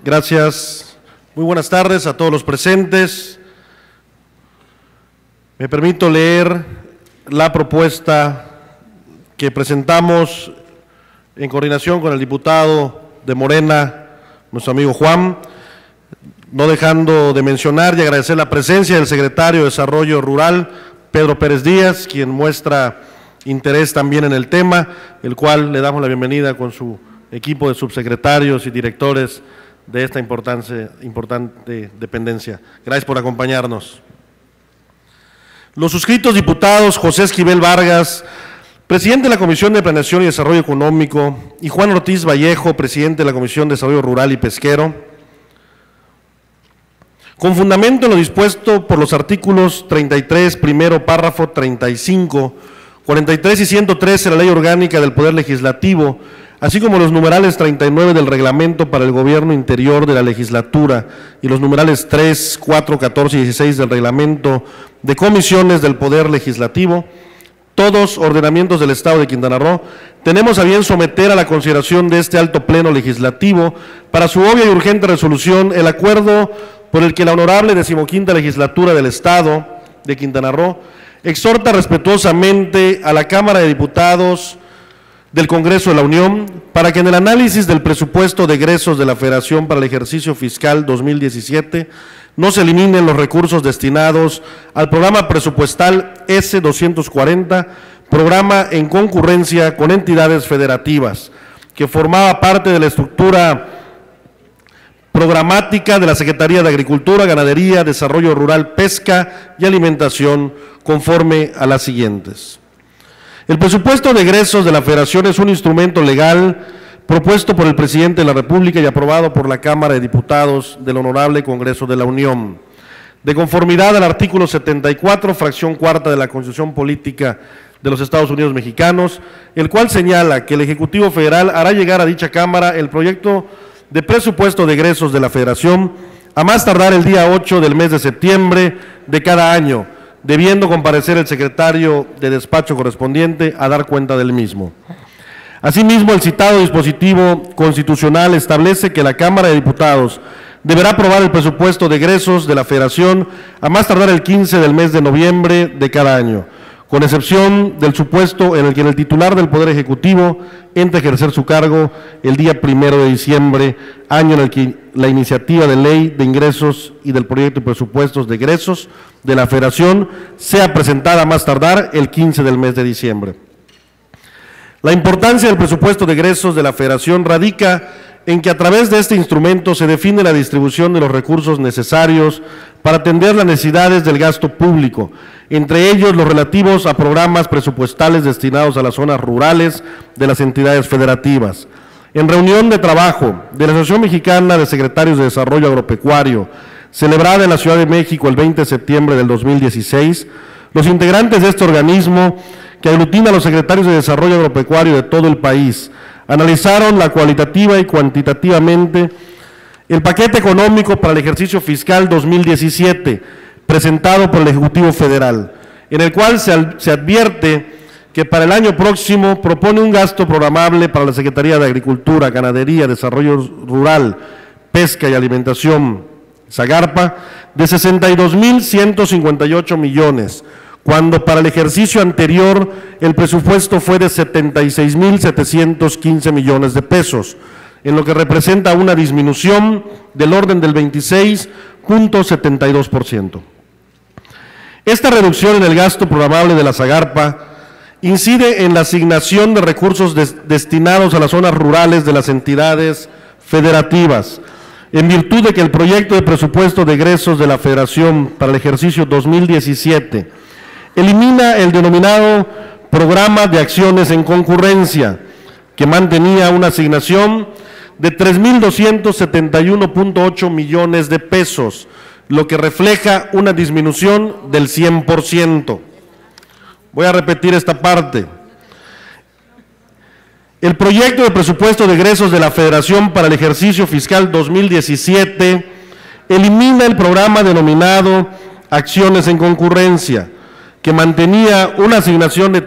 Gracias. Muy buenas tardes a todos los presentes. Me permito leer la propuesta que presentamos en coordinación con el diputado de Morena, nuestro amigo Juan, no dejando de mencionar y agradecer la presencia del secretario de Desarrollo Rural, Pedro Pérez Díaz, quien muestra interés también en el tema, el cual le damos la bienvenida con su equipo de subsecretarios y directores de esta importante dependencia. Gracias por acompañarnos. Los suscritos diputados José Esquivel Vargas, presidente de la Comisión de Planeación y Desarrollo Económico, y Juan Ortiz Vallejo, presidente de la Comisión de Desarrollo Rural y Pesquero, con fundamento en lo dispuesto por los artículos 33, primero párrafo 35, 43 y 113 de la Ley Orgánica del Poder Legislativo, así como los numerales 39 del Reglamento para el Gobierno Interior de la Legislatura y los numerales 3, 4, 14 y 16 del Reglamento de Comisiones del Poder Legislativo, todos ordenamientos del Estado de Quintana Roo, tenemos a bien someter a la consideración de este alto pleno legislativo para su obvia y urgente resolución el acuerdo por el que la honorable 15ª Legislatura del Estado de Quintana Roo exhorta respetuosamente a la Cámara de Diputados del Congreso de la Unión para que en el análisis del presupuesto de egresos de la Federación para el ejercicio fiscal 2017 no se eliminen los recursos destinados al programa presupuestal S240, programa en concurrencia con entidades federativas, que formaba parte de la estructura programática de la Secretaría de Agricultura, Ganadería, Desarrollo Rural, Pesca y Alimentación, conforme a las siguientes. El presupuesto de egresos de la Federación es un instrumento legal propuesto por el Presidente de la República y aprobado por la Cámara de Diputados del Honorable Congreso de la Unión. De conformidad al artículo 74, fracción cuarta de la Constitución Política de los Estados Unidos Mexicanos, el cual señala que el Ejecutivo Federal hará llegar a dicha Cámara el proyecto de presupuesto de egresos de la Federación a más tardar el día 8 del mes de septiembre de cada año, debiendo comparecer el secretario de despacho correspondiente a dar cuenta del mismo. Asimismo, el citado dispositivo constitucional establece que la Cámara de Diputados deberá aprobar el presupuesto de egresos de la Federación a más tardar el 15 del mes de noviembre de cada año, con excepción del supuesto en el que el titular del Poder Ejecutivo entre a ejercer su cargo el día 1 de diciembre, año en el que la iniciativa de ley de ingresos y del proyecto de presupuestos de egresos de la Federación sea presentada a más tardar el 15 del mes de diciembre. La importancia del presupuesto de egresos de la Federación radica en que a través de este instrumento se define la distribución de los recursos necesarios para atender las necesidades del gasto público, entre ellos los relativos a programas presupuestales destinados a las zonas rurales de las entidades federativas. En reunión de trabajo de la Asociación Mexicana de Secretarios de Desarrollo Agropecuario, celebrada en la Ciudad de México el 20 de septiembre del 2016, los integrantes de este organismo, que aglutina a los secretarios de Desarrollo Agropecuario de todo el país, analizaron la cualitativa y cuantitativamente el paquete económico para el ejercicio fiscal 2017, presentado por el Ejecutivo Federal, en el cual se advierte que para el año próximo propone un gasto programable para la Secretaría de Agricultura, Ganadería, Desarrollo Rural, Pesca y Alimentación, SAGARPA, de 62.158 millones, cuando para el ejercicio anterior el presupuesto fue de 76.715 millones de pesos, en lo que representa una disminución del orden del 26.72%. Esta reducción en el gasto programable de la SAGARPA incide en la asignación de recursos destinados a las zonas rurales de las entidades federativas, en virtud de que el proyecto de presupuesto de egresos de la Federación para el ejercicio 2017 elimina el denominado Programa de Acciones en Concurrencia, que mantenía una asignación de 3.271.8 millones de pesos, lo que refleja una disminución del 100%. Voy a repetir esta parte. El proyecto de presupuesto de egresos de la Federación para el ejercicio fiscal 2017 elimina el programa denominado Acciones en Concurrencia, que mantenía una asignación de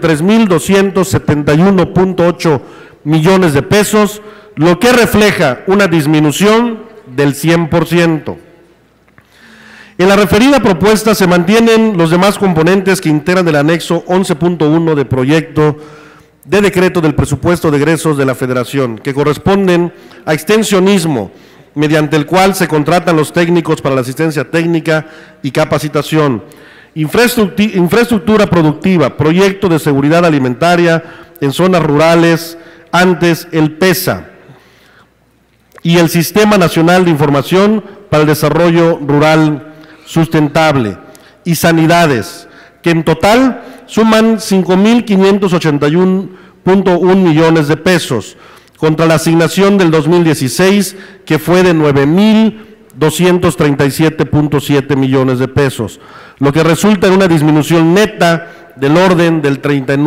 3.271.8 millones de pesos, lo que refleja una disminución del 100%. En la referida propuesta se mantienen los demás componentes que integran el anexo 11.1 de proyecto de decreto del presupuesto de egresos de la Federación, que corresponden a extensionismo, mediante el cual se contratan los técnicos para la asistencia técnica y capacitación, infraestructura productiva, proyecto de seguridad alimentaria en zonas rurales, antes el PESA, y el Sistema Nacional de Información para el Desarrollo Rural Sustentable, y sanidades, que en total suman 5.581.1 millones de pesos, contra la asignación del 2016, que fue de 9.237.7 millones de pesos, lo que resulta en una disminución neta del orden del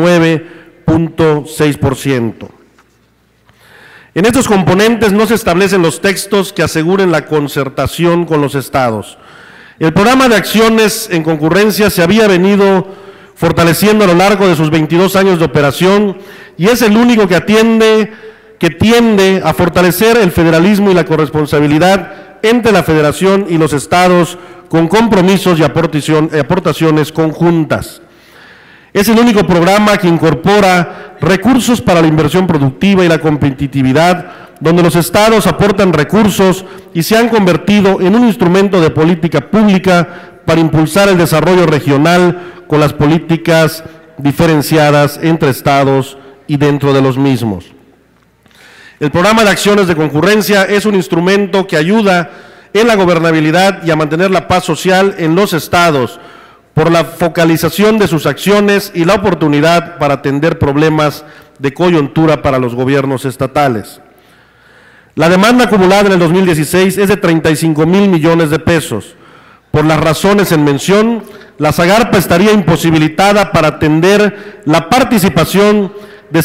39.6%. En estos componentes no se establecen los textos que aseguren la concertación con los estados. El programa de acciones en concurrencia se había venido fortaleciendo a lo largo de sus 22 años de operación y es el único que tiende a fortalecer el federalismo y la corresponsabilidad entre la Federación y los estados con compromisos y aportaciones conjuntas. Es el único programa que incorpora recursos para la inversión productiva y la competitividad, donde los estados aportan recursos y se han convertido en un instrumento de política pública para impulsar el desarrollo regional con las políticas diferenciadas entre estados y dentro de los mismos. El programa de acciones de concurrencia es un instrumento que ayuda en la gobernabilidad y a mantener la paz social en los estados, por la focalización de sus acciones y la oportunidad para atender problemas de coyuntura para los gobiernos estatales. La demanda acumulada en el 2016 es de 35,000 millones de pesos. Por las razones en mención, la Zagarpa estaría imposibilitada para atender la participación de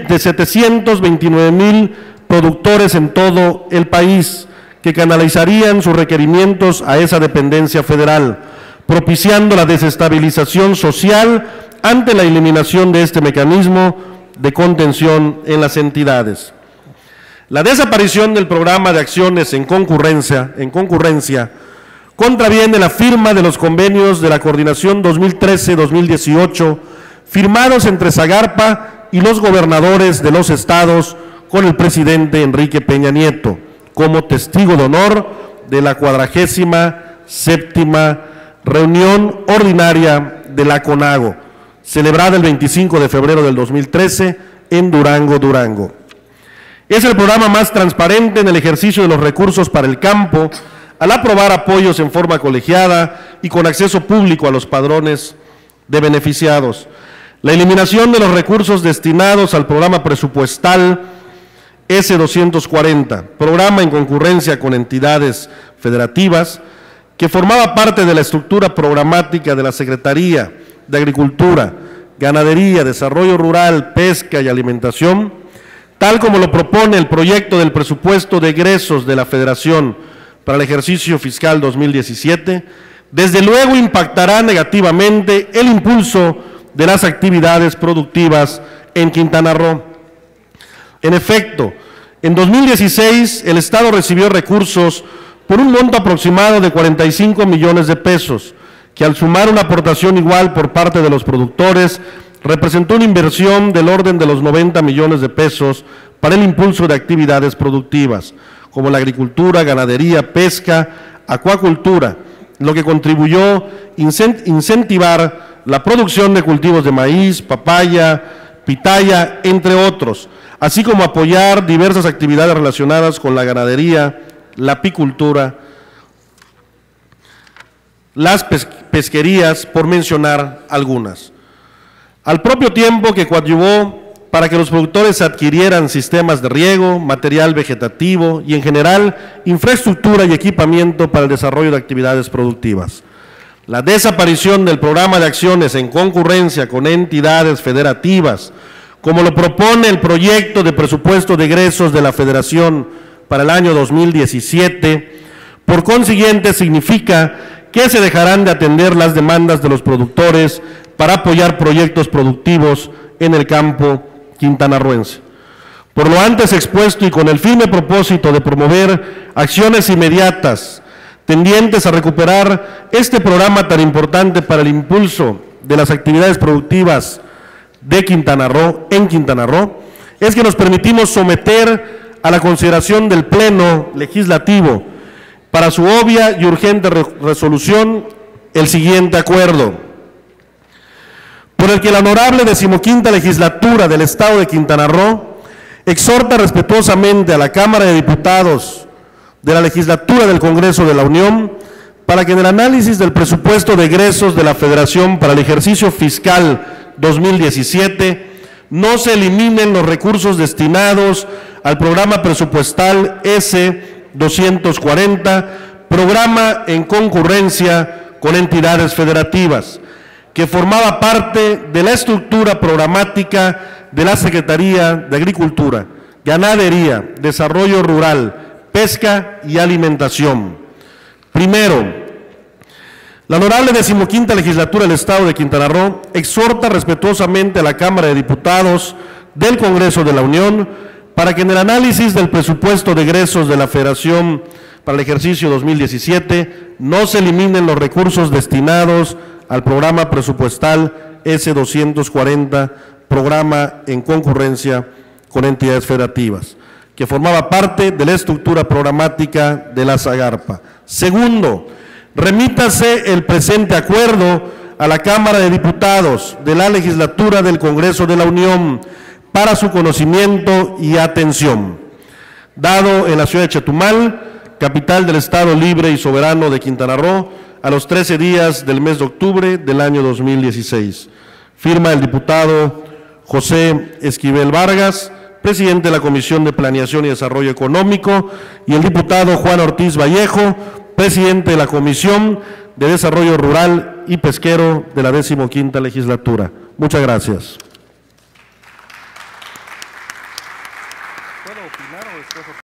729,000 productores en todo el país, que canalizarían sus requerimientos a esa dependencia federal, propiciando la desestabilización social ante la eliminación de este mecanismo de contención en las entidades. La desaparición del programa de acciones en concurrencia contraviene la firma de los convenios de la coordinación 2013-2018 firmados entre Zagarpa y los gobernadores de los estados con el presidente Enrique Peña Nieto, como testigo de honor de la 47ª reunión ordinaria de la CONAGO, celebrada el 25 de febrero del 2013 en Durango, Durango. Es el programa más transparente en el ejercicio de los recursos para el campo, al aprobar apoyos en forma colegiada y con acceso público a los padrones de beneficiados. La eliminación de los recursos destinados al programa presupuestal S240, programa en concurrencia con entidades federativas, que formaba parte de la estructura programática de la Secretaría de Agricultura, Ganadería, Desarrollo Rural, Pesca y Alimentación, tal como lo propone el proyecto del presupuesto de egresos de la Federación para el ejercicio fiscal 2017, desde luego impactará negativamente el impulso de las actividades productivas en Quintana Roo. En efecto, en 2016 el Estado recibió recursos por un monto aproximado de 45 millones de pesos, que al sumar una aportación igual por parte de los productores, representó una inversión del orden de los 90 millones de pesos para el impulso de actividades productivas, como la agricultura, ganadería, pesca, acuacultura, lo que contribuyó a incentivar la producción de cultivos de maíz, papaya, pitaya, entre otros, así como apoyar diversas actividades relacionadas con la ganadería, la apicultura, las pesquerías, por mencionar algunas. Al propio tiempo que coadyuvó para que los productores adquirieran sistemas de riego, material vegetativo y, en general, infraestructura y equipamiento para el desarrollo de actividades productivas. La desaparición del programa de acciones en concurrencia con entidades federativas, como lo propone el proyecto de presupuesto de egresos de la Federación para el año 2017, por consiguiente significa que se dejarán de atender las demandas de los productores para apoyar proyectos productivos en el campo quintanarroense. Por lo antes expuesto y con el firme propósito de promover acciones inmediatas tendientes a recuperar este programa tan importante para el impulso de las actividades productivas de Quintana Roo, es que nos permitimos someter a la consideración del Pleno Legislativo para su obvia y urgente resolución el siguiente acuerdo, por el que la honorable 15ª Legislatura del Estado de Quintana Roo exhorta respetuosamente a la Cámara de Diputados de la Legislatura del Congreso de la Unión para que en el análisis del presupuesto de egresos de la Federación para el ejercicio fiscal 2017 no se eliminen los recursos destinados al programa presupuestal S-240, programa en concurrencia con entidades federativas, que formaba parte de la estructura programática de la Secretaría de Agricultura, Ganadería, Desarrollo Rural, Pesca y Alimentación. Primero, la honorable 15ª Legislatura del Estado de Quintana Roo exhorta respetuosamente a la Cámara de Diputados del Congreso de la Unión para que en el análisis del presupuesto de egresos de la Federación para el ejercicio 2017 no se eliminen los recursos destinados al programa presupuestal S-240, programa en concurrencia con entidades federativas, que formaba parte de la estructura programática de la SAGARPA. Segundo, remítase el presente acuerdo a la Cámara de Diputados de la Legislatura del Congreso de la Unión para su conocimiento y atención. Dado en la ciudad de Chetumal, capital del Estado libre y soberano de Quintana Roo, a los 13 días del mes de octubre del año 2016. Firma el diputado José Esquivel Vargas, presidente de la Comisión de Planeación y Desarrollo Económico, y el diputado Juan Ortiz Vallejo, presidente de la Comisión de Desarrollo Rural y Pesquero de la 15ª Legislatura. Muchas gracias.